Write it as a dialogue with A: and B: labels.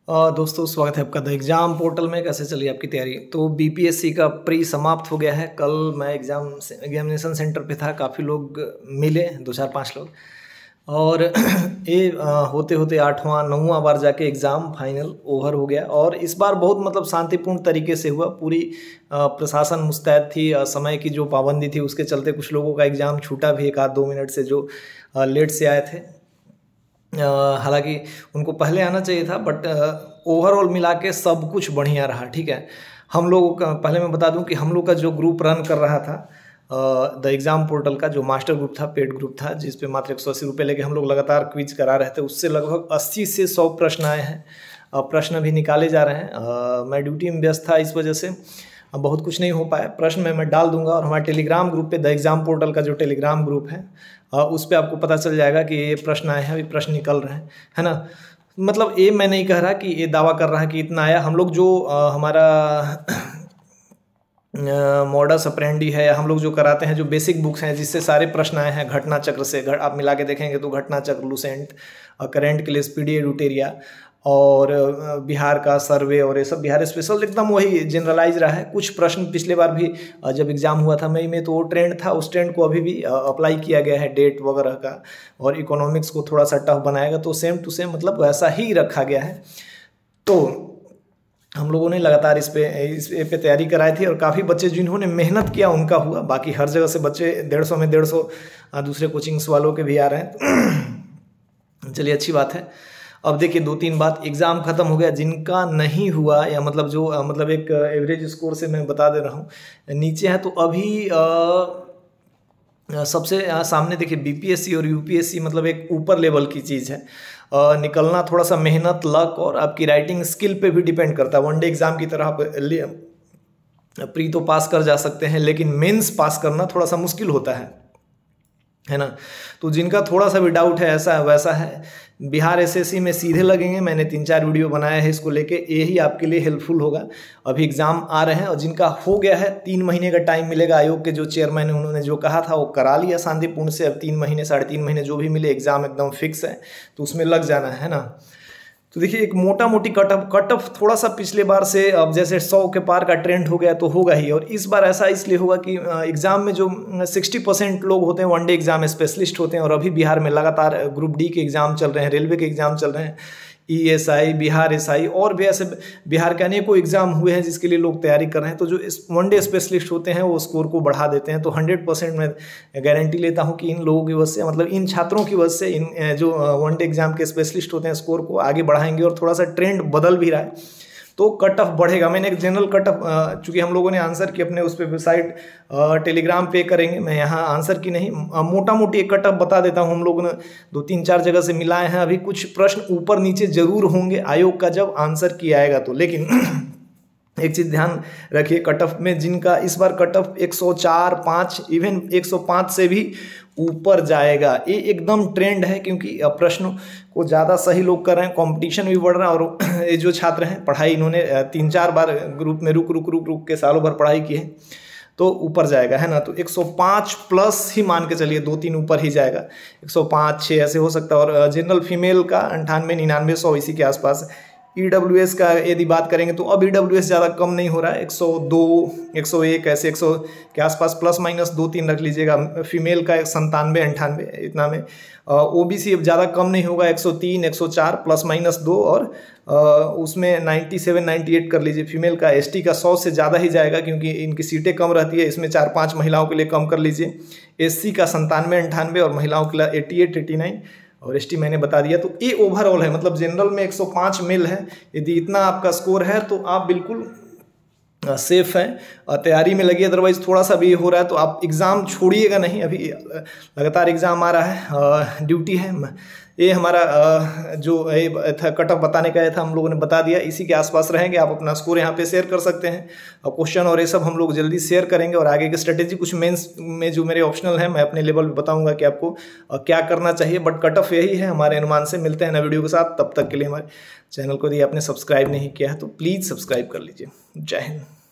A: दोस्तों स्वागत है आपका द एग्ज़ाम पोर्टल में। कैसे चली आपकी तैयारी? तो बीपीएससी का प्री समाप्त हो गया है। कल मैं एग्जामिनेशन सेंटर पे था, काफ़ी लोग मिले, 2-4-5 लोग। और ये होते होते 8वां 9वां बार जाके एग्ज़ाम फाइनल ओवर हो गया। और इस बार बहुत मतलब शांतिपूर्ण तरीके से हुआ। पूरी प्रशासन मुस्तैद थी। समय की जो पाबंदी थी उसके चलते कुछ लोगों का एग्ज़ाम छूटा भी 1-2 मिनट से, जो लेट से आए थे। हालांकि उनको पहले आना चाहिए था, बट ओवरऑल मिला के सब कुछ बढ़िया रहा। ठीक है, हम लोग पहले मैं बता दूं कि हम लोग का जो ग्रुप रन कर रहा था द एग्ज़ाम पोर्टल का, जो मास्टर ग्रुप था, पेड ग्रुप था, जिस पे मात्र 180 रुपये लेके हम लोग लगातार क्विज करा रहे थे, उससे लगभग 80 से 100 प्रश्न आए हैं। प्रश्न भी निकाले जा रहे हैं। मैं ड्यूटी में व्यस्त था, इस वजह से बहुत कुछ नहीं हो पाया। प्रश्न मैं डाल दूंगा, और हमारे टेलीग्राम ग्रुप पे, द एग्ज़ाम पोर्टल का जो टेलीग्राम ग्रुप है, उस पर आपको पता चल जाएगा कि ये प्रश्न आए हैं, अभी प्रश्न निकल रहे हैं, है ना। मतलब ये मैं नहीं कह रहा कि ये दावा कर रहा है कि इतना आया। हम लोग जो हमारा मॉडस अप्रेंडी है, हम लोग जो कराते हैं, जो बेसिक बुक्स हैं जिससे सारे प्रश्न आए हैं, घटना चक्र से, आप मिला के देखेंगे तो घटना चक्र, लूसेंट, करंट के लिए स्पीडी एडुटेरिया, और बिहार का सर्वे, और ये सब बिहार स्पेशल एकदम वही जनरलाइज रहा है। कुछ प्रश्न पिछले बार भी जब एग्ज़ाम हुआ था मई में, तो वो ट्रेंड था, उस ट्रेंड को अभी भी अप्लाई किया गया है, डेट वगैरह का, और इकोनॉमिक्स को थोड़ा सा टफ बनाएगा, तो सेम टू सेम मतलब वैसा ही रखा गया है। तो हम लोगों ने लगातार इस पे तैयारी कराई थी, और काफ़ी बच्चे जिन्होंने मेहनत किया उनका हुआ। बाकी हर जगह से बच्चे 150 में 150 दूसरे कोचिंग्स वालों के भी आ रहे हैं। चलिए, अच्छी बात है। अब देखिए 2-3 बात, एग्ज़ाम ख़त्म हो गया। जिनका नहीं हुआ, या मतलब जो मतलब एक एवरेज स्कोर से मैं बता दे रहा हूँ, नीचे है, तो अभी सबसे सामने देखिए बीपीएससी और यूपीएससी मतलब एक ऊपर लेवल की चीज़ है। निकलना थोड़ा सा मेहनत, लक और आपकी राइटिंग स्किल पे भी डिपेंड करता है। वनडे एग्ज़ाम की तरह आप प्री तो पास कर जा सकते हैं, लेकिन मेंस पास करना थोड़ा सा मुश्किल होता है ना। तो जिनका थोड़ा सा भी डाउट है, ऐसा है वैसा है, बिहार एसएससी में सीधे लगेंगे। मैंने 3-4 वीडियो बनाया है इसको लेके, यही आपके लिए हेल्पफुल होगा। अभी एग्ज़ाम आ रहे हैं, और जिनका हो गया है 3 महीने का टाइम मिलेगा। आयोग के जो चेयरमैन है उन्होंने जो कहा था वो करा लिया शांतिपूर्ण से। अब 3 महीने 3.5 महीने जो भी मिले, एग्ज़ाम एकदम फिक्स है, तो उसमें लग जाना है ना। तो देखिए एक मोटा मोटी कट ऑफ थोड़ा सा पिछले बार से, अब जैसे 100 के पार का ट्रेंड हो गया तो होगा ही। और इस बार ऐसा इसलिए होगा कि एग्ज़ाम में जो 60% लोग होते हैं वनडे एग्ज़ाम स्पेशलिस्ट होते हैं। और अभी बिहार में लगातार ग्रुप डी के एग्ज़ाम चल रहे हैं, रेलवे के एग्ज़ाम चल रहे हैं, ईएसआई, बिहार एसआई, और भी ऐसे बिहार के अनेकों एग्ज़ाम हुए हैं जिसके लिए लोग तैयारी कर रहे हैं। तो जो वनडे स्पेशलिस्ट होते हैं वो स्कोर को बढ़ा देते हैं। तो 100% मैं गारंटी लेता हूं कि इन लोगों की वजह से, मतलब इन छात्रों की वजह से, इन जो वनडे एग्ज़ाम के स्पेशलिस्ट होते हैं, स्कोर को आगे बढ़ाएंगे। और थोड़ा सा ट्रेंड बदल भी रहा है, तो कट ऑफ बढ़ेगा। मैंने एक जनरल कट ऑफ, चूँकि हम लोगों ने आंसर की अपने उस पर वेबसाइट टेलीग्राम पे करेंगे, मैं यहाँ आंसर की नहीं, मोटा मोटी एक कट ऑफ बता देता हूँ। हम लोगों ने 2-3-4 जगह से मिलाए हैं। अभी कुछ प्रश्न ऊपर नीचे जरूर होंगे आयोग का जब आंसर किया आएगा तो, लेकिन एक चीज़ ध्यान रखिए, कट ऑफ में जिनका इस बार कट ऑफ 104, 5, इवन 105 से भी ऊपर जाएगा, ये एकदम ट्रेंड है। क्योंकि प्रश्नों को ज़्यादा सही लोग कर रहे हैं, कंपटीशन भी बढ़ रहा है। और ये जो छात्र हैं, पढ़ाई इन्होंने 3-4 बार ग्रुप में रुक के सालों भर पढ़ाई की है, तो ऊपर जाएगा, है ना। तो 105 प्लस ही मान के चलिए, 2-3 ऊपर ही जाएगा, 105, 6 ऐसे हो सकता है। और जनरल फीमेल का 98, 99, 100 इसी के आसपास। ईडब्ल्यूएस का यदि बात करेंगे तो अब ईडब्ल्यूएस ज़्यादा कम नहीं हो रहा है, 102, 101 ऐसे 100 के आसपास, प्लस माइनस 2-3 रख लीजिएगा। फीमेल का 97, 98 इतना में। ओबीसी अब ज़्यादा कम नहीं होगा, 103, 104 प्लस माइनस 2, और उसमें 97, 98 कर लीजिए फीमेल का। एसटी का 100 से ज़्यादा ही जाएगा, क्योंकि इनकी सीटें कम रहती है, इसमें 4-5 महिलाओं के लिए कम कर लीजिए। एससी का 97, 98, और महिलाओं के लिए 88, 89, और एसटी मैंने बता दिया। तो ये ओवरऑल है, मतलब जनरल में 105 मिल है। यदि इतना आपका स्कोर है तो आप बिल्कुल सेफ हैं, तैयारी में लगी। अदरवाइज थोड़ा सा भी हो रहा है तो आप एग्ज़ाम छोड़िएगा नहीं। अभी लगातार एग्ज़ाम आ रहा है, ड्यूटी है। ये हमारा जो था कट ऑफ बताने का था, हम लोगों ने बता दिया। इसी के आसपास रहेंगे, आप अपना स्कोर यहाँ पे शेयर कर सकते हैं। क्वेश्चन और ये सब हम लोग जल्दी शेयर करेंगे, और आगे की स्ट्रेटेजी कुछ मेंस में जो मेरे ऑप्शनल हैं, मैं अपने लेवल पे बताऊंगा कि आपको क्या करना चाहिए। बट कट ऑफ यही है हमारे अनुमान से। मिलते हैं नए वीडियो के साथ, तब तक के लिए हमारे चैनल को यदि आपने सब्सक्राइब नहीं किया है तो प्लीज़ सब्सक्राइब कर लीजिए। जय हिंद।